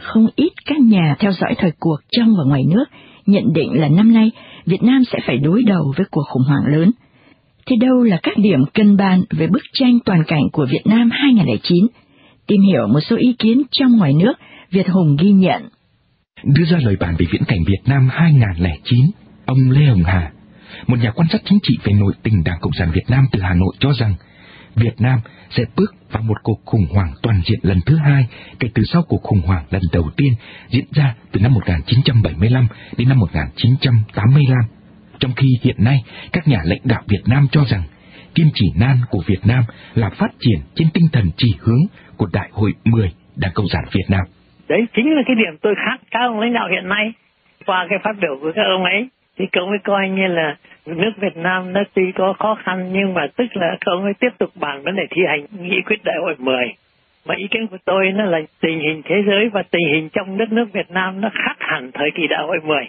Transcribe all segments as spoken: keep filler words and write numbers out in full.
không ít các nhà theo dõi thời cuộc trong và ngoài nước nhận định là năm nay Việt Nam sẽ phải đối đầu với cuộc khủng hoảng lớn. Thế đâu là các điểm cân bàn về bức tranh toàn cảnh của Việt Nam hai không không chín? Tìm hiểu một số ý kiến trong ngoài nước, Việt Hùng ghi nhận. Đưa ra lời bàn về viễn cảnh Việt Nam hai không không chín, ông Lê Hồng Hà, một nhà quan sát chính trị về nội tình Đảng Cộng sản Việt Nam từ Hà Nội cho rằng Việt Nam sẽ bước vào một cuộc khủng hoảng toàn diện lần thứ hai kể từ sau cuộc khủng hoảng lần đầu tiên diễn ra từ năm một nghìn chín trăm bảy mươi lăm đến năm một nghìn chín trăm tám mươi lăm. Trong khi hiện nay, các nhà lãnh đạo Việt Nam cho rằng kim chỉ nam của Việt Nam là phát triển trên tinh thần chỉ hướng của Đại hội mười Đảng Cộng sản Việt Nam. Đấy chính là cái điểm tôi khác các ông lãnh đạo hiện nay. Qua cái phát biểu của các ông ấy, thì các ông ấy coi như là nước Việt Nam nó tuy có khó khăn, nhưng mà tức là các ông ấy tiếp tục bàn vấn đề thi hành nghị quyết Đại hội mười. Mà ý kiến của tôi nó là tình hình thế giới và tình hình trong đất nước Việt Nam nó khác hẳn thời kỳ Đại hội mười.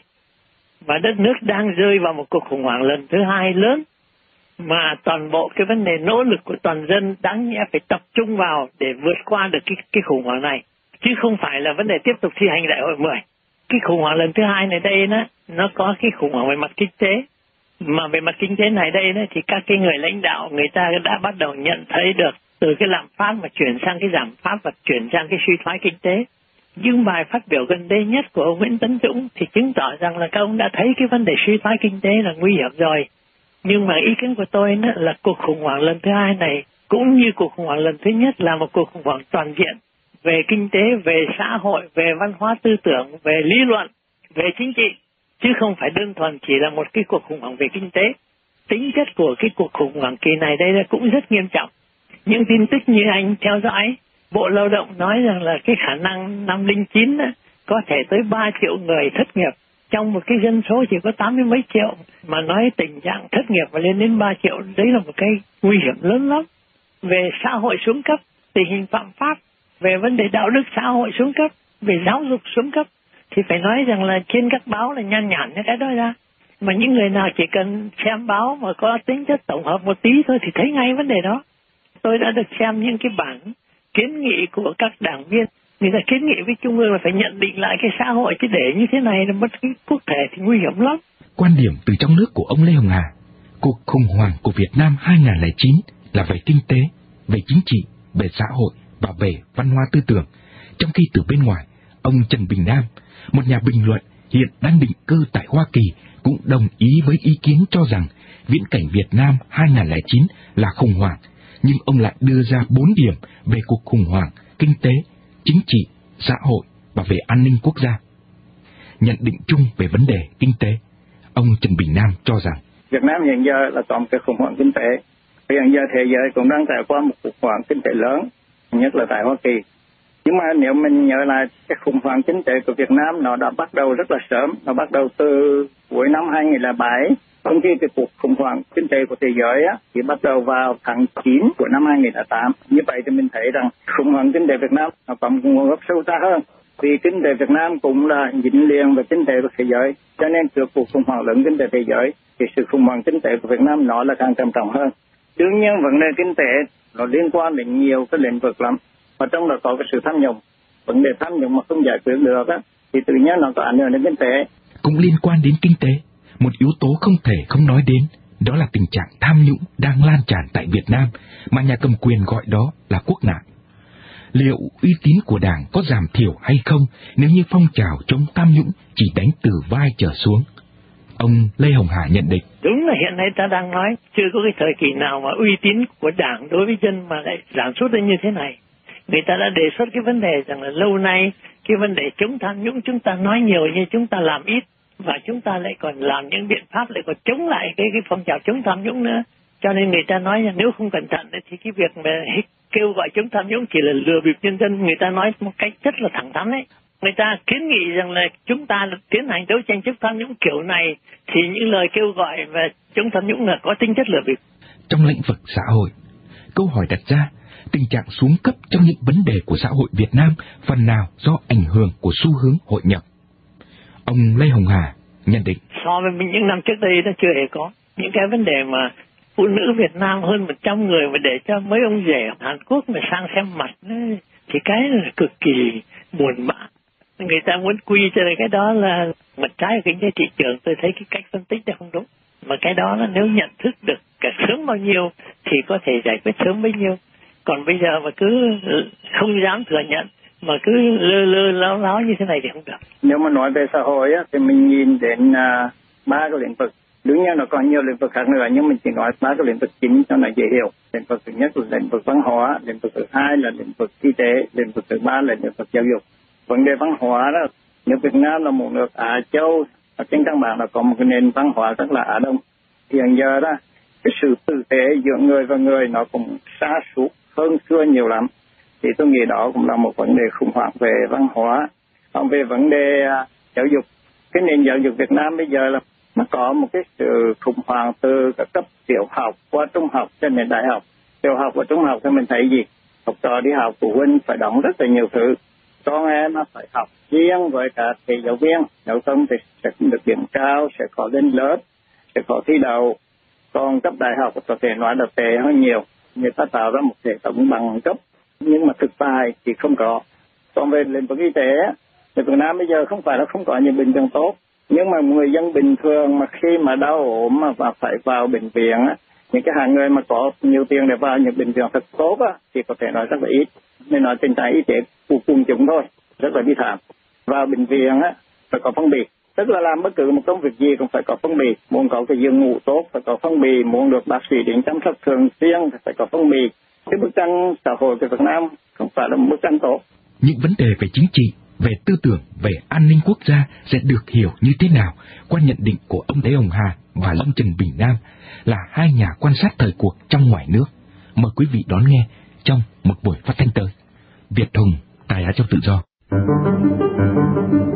Và đất nước đang rơi vào một cuộc khủng hoảng lần thứ hai lớn, mà toàn bộ cái vấn đề nỗ lực của toàn dân đáng nhẽ phải tập trung vào để vượt qua được cái, cái khủng hoảng này, chứ không phải là vấn đề tiếp tục thi hành Đại hội mười. Cái khủng hoảng lần thứ hai này đây đó, nó có cái khủng hoảng về mặt kinh tế, mà về mặt kinh tế này đây đó, thì các cái người lãnh đạo người ta đã bắt đầu nhận thấy được từ cái lạm phát mà chuyển sang cái giảm phát và chuyển sang cái suy thoái kinh tế. Nhưng bài phát biểu gần đây nhất của ông Nguyễn Tấn Dũng thì chứng tỏ rằng là các ông đã thấy cái vấn đề suy thoái kinh tế là nguy hiểm rồi. Nhưng mà ý kiến của tôi đó là cuộc khủng hoảng lần thứ hai này cũng như cuộc khủng hoảng lần thứ nhất là một cuộc khủng hoảng toàn diện về kinh tế, về xã hội, về văn hóa tư tưởng, về lý luận, về chính trị, chứ không phải đơn thuần chỉ là một cái cuộc khủng hoảng về kinh tế. Tính chất của cái cuộc khủng hoảng kỳ này đây là cũng rất nghiêm trọng. Những tin tức như anh theo dõi, Bộ Lao động nói rằng là cái khả năng năm không không chín đó, có thể tới ba triệu người thất nghiệp trong một cái dân số chỉ có tám mươi mấy triệu, mà nói tình trạng thất nghiệp và lên đến ba triệu, đấy là một cái nguy hiểm lớn lắm. Về xã hội xuống cấp, tình hình phạm pháp, về vấn đề đạo đức xã hội xuống cấp, về giáo dục xuống cấp, thì phải nói rằng là trên các báo là nhan nhản những cái đó ra. Mà những người nào chỉ cần xem báo mà có tính chất tổng hợp một tí thôi thì thấy ngay vấn đề đó. Tôi đã được xem những cái bản kiến nghị của các đảng viên, người ta kiến nghị với Trung ương là phải nhận định lại cái xã hội, chứ để như thế này là mất cái quốc thể thì nguy hiểm lắm. Quan điểm từ trong nước của ông Lê Hồng Hà, cuộc khủng hoảng của Việt Nam hai không không chín là về kinh tế, về chính trị, về xã hội và về văn hóa tư tưởng, trong khi từ bên ngoài, ông Trần Bình Nam, một nhà bình luận hiện đang định cư tại Hoa Kỳ, cũng đồng ý với ý kiến cho rằng viễn cảnh Việt Nam hai không không chín là khủng hoảng, nhưng ông lại đưa ra bốn điểm về cuộc khủng hoảng kinh tế, chính trị, xã hội và về an ninh quốc gia. Nhận định chung về vấn đề kinh tế, ông Trần Bình Nam cho rằng Việt Nam hiện giờ là có một cái khủng hoảng kinh tế. Hiện giờ thế giới cũng đang trải qua một khủng hoảng kinh tế lớn, nhất là tại Hoa Kỳ. Nhưng mà nếu mình nhớ lại cái khủng hoảng kinh tế của Việt Nam, nó đã bắt đầu rất là sớm, nó bắt đầu từ cuối năm hai không không bảy. Trong khi cái cuộc khủng hoảng kinh tế của thế giới á, thì bắt đầu vào tháng chín của năm hai không không tám. Như vậy thì mình thấy rằng khủng hoảng kinh tế Việt Nam nó có một nguồn gốc sâu xa hơn. Vì kinh tế Việt Nam cũng là dính liền với kinh tế của thế giới, cho nên trước cuộc khủng hoảng lớn kinh tế thế giới, thì sự khủng hoảng kinh tế của Việt Nam nó là càng trầm trọng hơn. Đương nhiên vấn đề kinh tế nó liên quan đến nhiều cái lĩnh vực lắm, và trong đó có cái sự tham nhũng. Vấn đề tham nhũng mà không giải quyết được á, thì tự nhiên nó có ảnh hưởng đến kinh tế. Cũng liên quan đến kinh tế, một yếu tố không thể không nói đến, đó là tình trạng tham nhũng đang lan tràn tại Việt Nam, mà nhà cầm quyền gọi đó là quốc nạn. Liệu uy tín của Đảng có giảm thiểu hay không nếu như phong trào chống tham nhũng chỉ đánh từ vai trở xuống? Ông Lê Hồng Hà nhận định. Đúng là hiện nay ta đang nói chưa có cái thời kỳ nào mà uy tín của Đảng đối với dân mà lại giảm sút đến như thế này. Người ta đã đề xuất cái vấn đề rằng là lâu nay cái vấn đề chống tham nhũng chúng ta nói nhiều nhưng chúng ta làm ít, và chúng ta lại còn làm những biện pháp lại còn chống lại cái cái phong trào chống tham nhũng nữa. Cho nên người ta nói là nếu không cẩn thận thì cái việc mà kêu gọi chống tham nhũng chỉ là lừa bịp nhân dân. Người ta nói một cách rất là thẳng thắn ấy. Người ta kiến nghị rằng là chúng ta tiến hành đấu tranh chống tham nhũng kiểu này thì những lời kêu gọi về chống tham nhũng là có tính chất lừa bịp. Trong lĩnh vực xã hội, câu hỏi đặt ra, tình trạng xuống cấp trong những vấn đề của xã hội Việt Nam phần nào do ảnh hưởng của xu hướng hội nhập. Ông Lê Hồng Hà nhận định. So với những năm trước đây nó chưa hề có. Những cái vấn đề mà phụ nữ Việt Nam hơn một trăm người mà để cho mấy ông rể Hàn Quốc mà sang xem mặt thì cái là cực kỳ buồn bã. người ta muốn quy cho cái đó là mặt trái của kinh tế thị trường. Tôi thấy cái cách phân tích đó không đúng. Mà cái đó là nếu nhận thức được cả sớm bao nhiêu thì có thể giải quyết sớm bấy nhiêu. Còn bây giờ mà cứ không dám thừa nhận mà cứ lơ lơ láo láo như thế này thì không được. Nếu mà nói về xã hội á, thì mình nhìn đến uh, ba cái lĩnh vực. Đương nhiên nó còn nhiều lĩnh vực khác nữa, nhưng mình chỉ nói ba cái lĩnh vực chính cho nó dễ hiểu. Lĩnh vực thứ nhất là lĩnh vực văn hóa, lĩnh vực thứ hai là lĩnh vực y tế, lĩnh vực thứ ba là lĩnh vực giáo dục. Vấn đề văn hóa đó, nếu Việt Nam là một nước Á Châu, ở trên căn bản là có một cái nền văn hóa rất là Á Đông. Hiện giờ đó, cái sự tử tế giữa người và người nó cũng sa sút hơn xưa nhiều lắm. Thì tôi nghĩ đó cũng là một vấn đề khủng hoảng về văn hóa. Còn về vấn đề uh, giáo dục, cái nền giáo dục Việt Nam bây giờ là nó có một cái sự khủng hoảng từ các cấp tiểu học qua trung học cho đến đại học. Tiểu học và trung học thì mình thấy gì? Học trò đi học, phụ huynh phải đóng rất là nhiều thứ. Con em nó phải học riêng với cả thầy giáo viên. Nếu không thì sẽ không được điểm cao, sẽ có lên lớp, sẽ có thi đầu. Còn cấp đại học có thể nói là tệ hơn nhiều. Người ta tạo ra một hệ thống bằng cấp, nhưng mà thực tại thì không có. Còn về lĩnh vực y tế, thì Việt Nam bây giờ không phải là không có những bệnh viện tốt. Nhưng mà người dân bình thường mà khi mà đau ốm mà và phải vào bệnh viện á, những cái hàng người mà có nhiều tiền để vào những bệnh viện thật tốt á, thì có thể nói rất là ít. Nên nói tình trạng y tế của quần chúng thôi, rất là bi thảm. Vào bệnh viện á, phải có phân bì. Tức là làm bất cứ một công việc gì cũng phải có phân bì. Muốn có cái giường ngủ tốt phải có phân bì. Muốn được bác sĩ đến chăm sóc thường xuyên thì phải có phân bì. Cái bức tranh xã hội của Việt Nam không phải là một bức tranh tốt. Những vấn đề về chính trị, về tư tưởng, về an ninh quốc gia sẽ được hiểu như thế nào qua nhận định của ông Lê Hồng Hà và ông Trần Bình Nam là hai nhà quan sát thời cuộc trong ngoài nước. Mời quý vị đón nghe trong một buổi phát thanh tới. Việt Hùng, Đài Á Châu Tự Do.